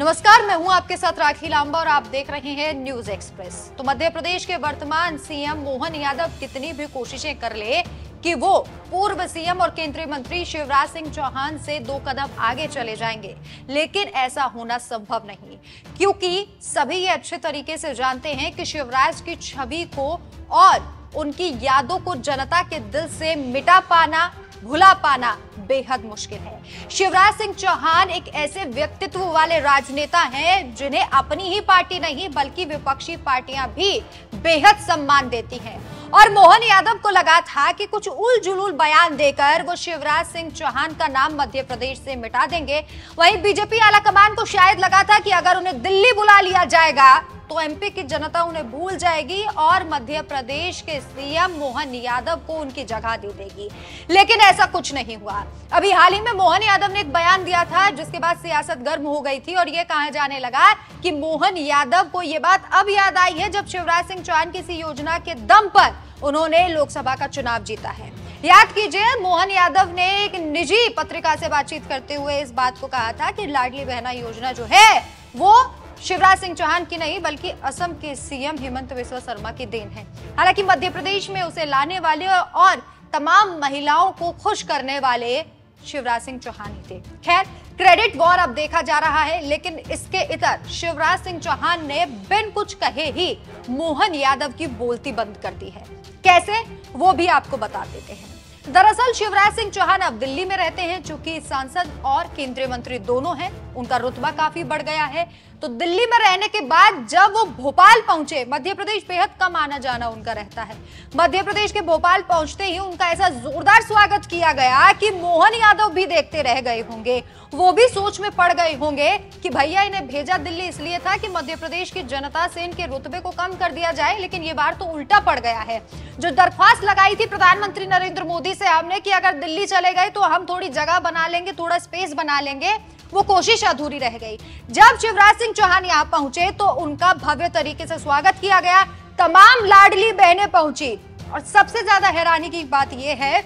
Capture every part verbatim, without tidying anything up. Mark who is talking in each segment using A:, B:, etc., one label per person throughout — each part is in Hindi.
A: नमस्कार, मैं हूं आपके साथ राखी लांबा और आप देख रहे हैं न्यूज एक्सप्रेस। तो मध्य प्रदेश के वर्तमान सीएम मोहन यादव कितनी भी कोशिशें कर ले कि वो पूर्व सीएम और केंद्रीय मंत्री शिवराज सिंह चौहान से दो कदम आगे चले जाएंगे, लेकिन ऐसा होना संभव नहीं, क्योंकि सभी ये अच्छे तरीके से जानते हैं कि शिवराज की छवि को और उनकी यादों को जनता के दिल से मिटा पाना, भुला पाना बेहद मुश्किल है। शिवराज सिंह चौहान एक ऐसे व्यक्तित्व वाले राजनेता हैं जिन्हें अपनी ही पार्टी नहीं बल्कि विपक्षी पार्टियां भी बेहद सम्मान देती हैं, और मोहन यादव को लगा था कि कुछ उल जुलूल बयान देकर वो शिवराज सिंह चौहान का नाम मध्य प्रदेश से मिटा देंगे। वहीं बीजेपी आलाकमान को शायद लगा था कि अगर उन्हें दिल्ली बुला लिया जाएगा तो एमपी की जनता उन्हें भूल जाएगी और मध्य प्रदेश के सीएम मोहन यादव को उनकी जगह दे देगी, लेकिन ऐसा कुछ नहीं हुआ। अभी हाल ही में मोहन यादव ने एक बयान दिया था जिसके बाद सियासत गर्म हो गई थी और ये कहा जाने लगा कि मोहन यादव को ये बात अब याद आई है जब शिवराज सिंह चौहान किसी योजना के दम पर उन्होंने लोकसभा का चुनाव जीता है। याद कीजिए, मोहन यादव ने एक निजी पत्रिका से बातचीत करते हुए इस बात को कहा था कि लाडली बहना योजना जो है वो शिवराज सिंह चौहान की नहीं बल्कि असम के सीएम हेमंत बिस्वा शर्मा की देन है। हालांकि मध्य प्रदेश में उसे लाने वाले और तमाम महिलाओं को खुश करने वाले शिवराज सिंह चौहान ही थे। खैर, क्रेडिट वॉर अब देखा जा रहा है, लेकिन इसके इतर शिवराज सिंह चौहान ने बिन कुछ कहे ही मोहन यादव की बोलती बंद कर दी है। कैसे, वो भी आपको बता देते हैं। दरअसल शिवराज सिंह चौहान अब दिल्ली में रहते हैं, चूंकि सांसद और केंद्रीय मंत्री दोनों हैं, उनका रुतबा काफी बढ़ गया है। तो दिल्ली में रहने के बाद जब वो भोपाल पहुंचे, मध्य प्रदेश बेहद कम आना जाना उनका रहता है, मध्य प्रदेश के भोपाल पहुंचते ही उनका ऐसा जोरदार स्वागत किया गया कि मोहन यादव भी देखते रह गए होंगे। वो भी सोच में पड़ गए होंगे कि भैया इन्हें भेजा दिल्ली इसलिए था कि मध्य प्रदेश की जनता से इनके रुतबे को कम कर दिया जाए, लेकिन ये बार तो उल्टा पड़ गया है। जो दरख्वास्त लगाई थी प्रधानमंत्री नरेंद्र मोदी से हमने कि अगर दिल्ली चले गए तो हम थोड़ी जगह बना लेंगे, थोड़ा स्पेस बना लेंगे, वो कोशिश अधूरी रह गई। जब शिवराज सिंह चौहान यहाँ पहुंचे तो उनका भव्य तरीके से स्वागत किया गया, तमाम लाडली बहनें पहुंची, और सबसे ज्यादा हैरानी की बात यह है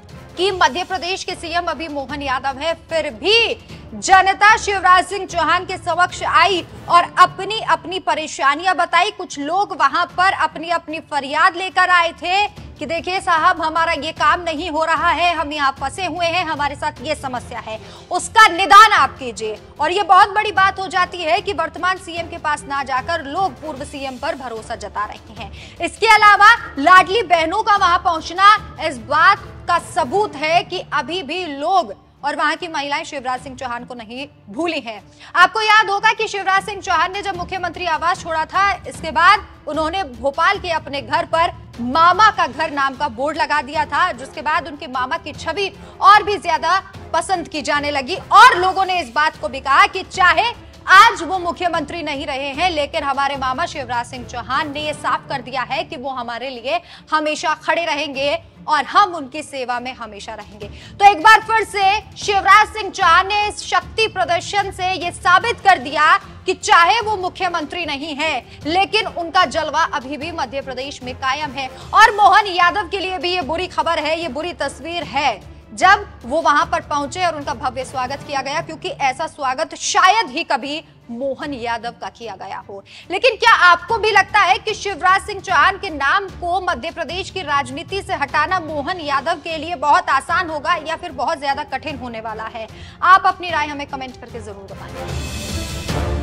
A: कि मध्य प्रदेश के सीएम अभी मोहन यादव है, फिर भी जनता शिवराज सिंह चौहान के समक्ष आई और अपनी अपनी परेशानियां बताई। कुछ लोग वहां पर अपनी अपनी फरियाद लेकर आए थे कि देखिए साहब, हमारा ये काम नहीं हो रहा है, हम यहाँ फंसे हुए हैं, हमारे साथ ये समस्या है, उसका निदान आप कीजिए। और ये बहुत बड़ी बात हो जाती है कि वर्तमान सीएम के पास ना जाकर लोग पूर्व सीएम पर भरोसा जता रहे हैं। इसके अलावा लाडली बहनों का वहां पहुंचना इस बात का सबूत है कि अभी भी लोग और वहां की महिलाएं शिवराज सिंह चौहान को नहीं भूली हैं। आपको याद होगा कि शिवराज सिंह चौहान ने जब मुख्यमंत्री आवास छोड़ा था, इसके बाद उन्होंने भोपाल के अपने घर पर मामा का घर नाम का बोर्ड लगा दिया था, जिसके बाद उनके मामा की छवि और भी ज्यादा पसंद की जाने लगी और लोगों ने इस बात को भी कहा कि चाहे आज वो मुख्यमंत्री नहीं रहे हैं, लेकिन हमारे मामा शिवराज सिंह चौहान ने ये साफ कर दिया है कि वो हमारे लिए हमेशा खड़े रहेंगे और हम उनकी सेवा में हमेशा रहेंगे। तो एक बार फिर से शिवराज सिंह चौहान ने इस शक्ति प्रदर्शन से ये साबित कर दिया कि चाहे वो मुख्यमंत्री नहीं है, लेकिन उनका जलवा अभी भी मध्य प्रदेश में कायम है। और मोहन यादव के लिए भी ये बुरी खबर है, ये बुरी तस्वीर है जब वो वहां पर पहुंचे और उनका भव्य स्वागत किया गया, क्योंकि ऐसा स्वागत शायद ही कभी मोहन यादव का किया गया हो। लेकिन क्या आपको भी लगता है कि शिवराज सिंह चौहान के नाम को मध्य प्रदेश की राजनीति से हटाना मोहन यादव के लिए बहुत आसान होगा या फिर बहुत ज्यादा कठिन होने वाला है? आप अपनी राय हमें कमेंट करके जरूर बताएं।